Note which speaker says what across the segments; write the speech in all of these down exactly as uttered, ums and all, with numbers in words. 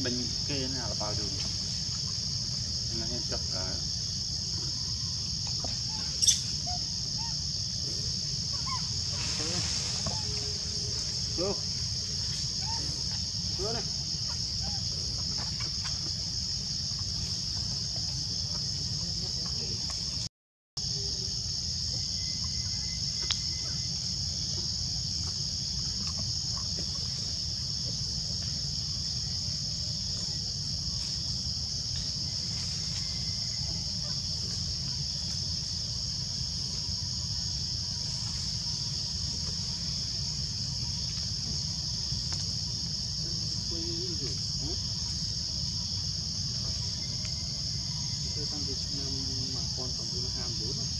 Speaker 1: đánh kê nào là bao nhiêu nó nên chọc cả vô vô này sang Việt Nam mà con còn bốn ham bốn rồi.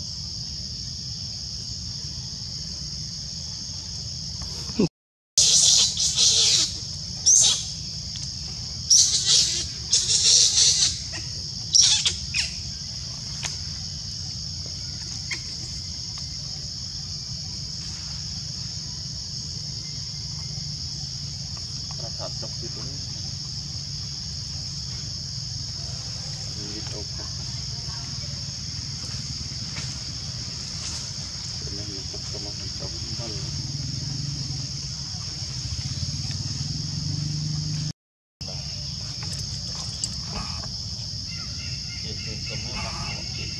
Speaker 1: Rasa cok gitu. Gitu. Ini untuk sama mencoba kembali. Itu semua pakai.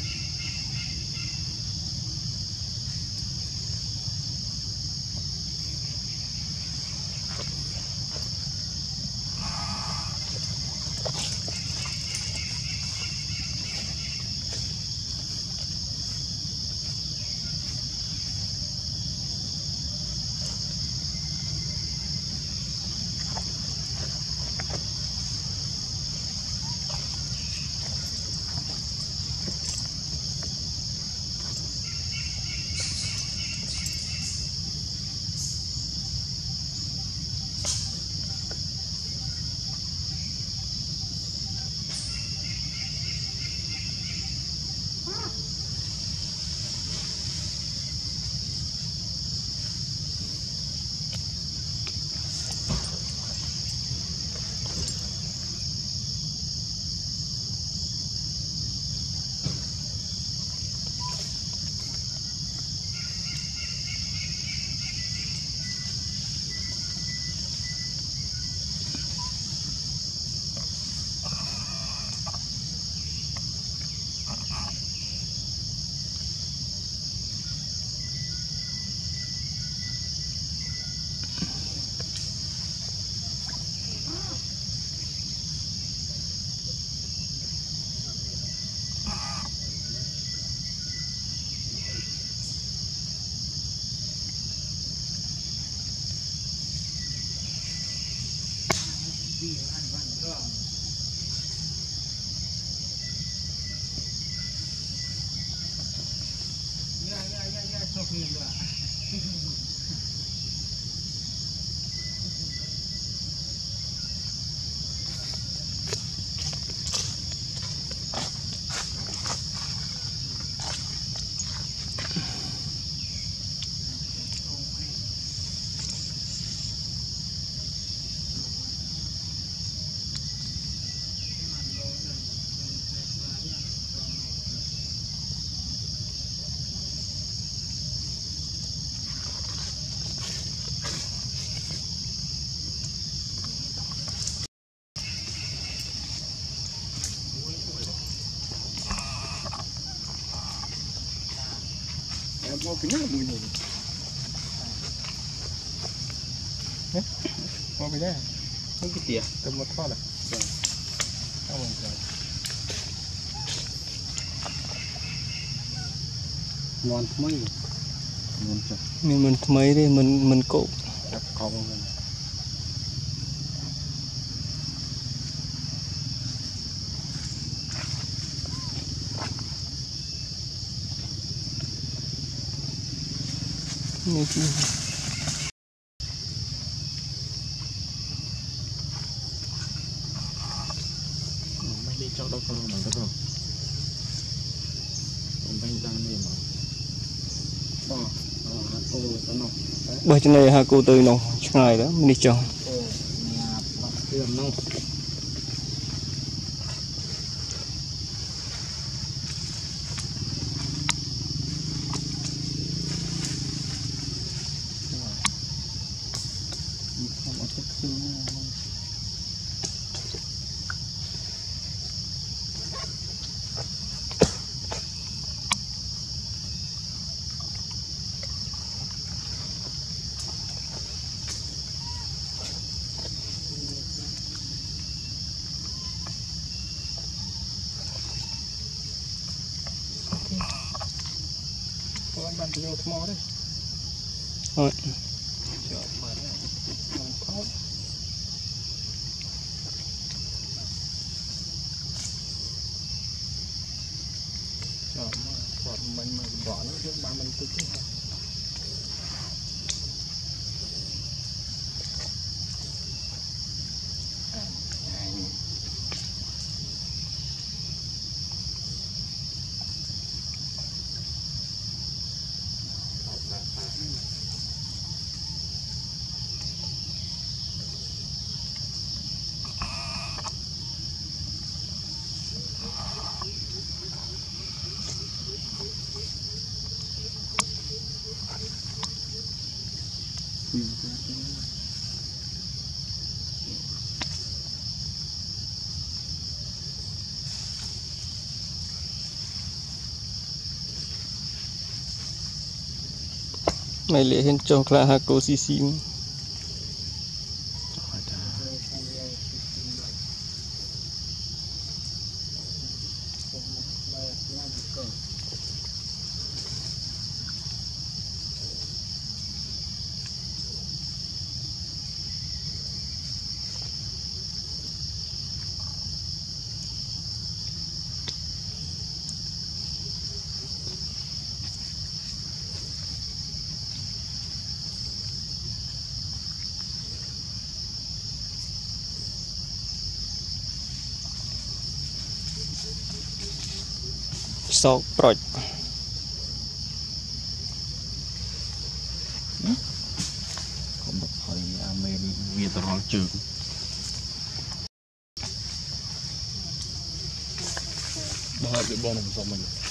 Speaker 1: Mau pindah bunyi ni. Eh? Mau pindah? Ini kita ya, tempat apa lah? Awak kan. Món mấy? Món chưa? Mình mình mấy đi, mình mình cột. Đặt cong lên. Như thế. Mấy đi cho đâu con mà đâu rồi. Còn bên ra này mà. Ờ, ờ, cô tao nó. Bởi trên này ha cô từ nó ngày đó mình đi cho. Làm nông không có chất xương bạn vô mò đấy. Rồi. Chọn bạn này. Không có. Chọn mà chọn mình mà bỏ nó trước ba mình tức. Mày lệ hen cho là hà cô xì xì sọc proj không được hơi ame đi việt rồi trường bao nhiêu bon một mình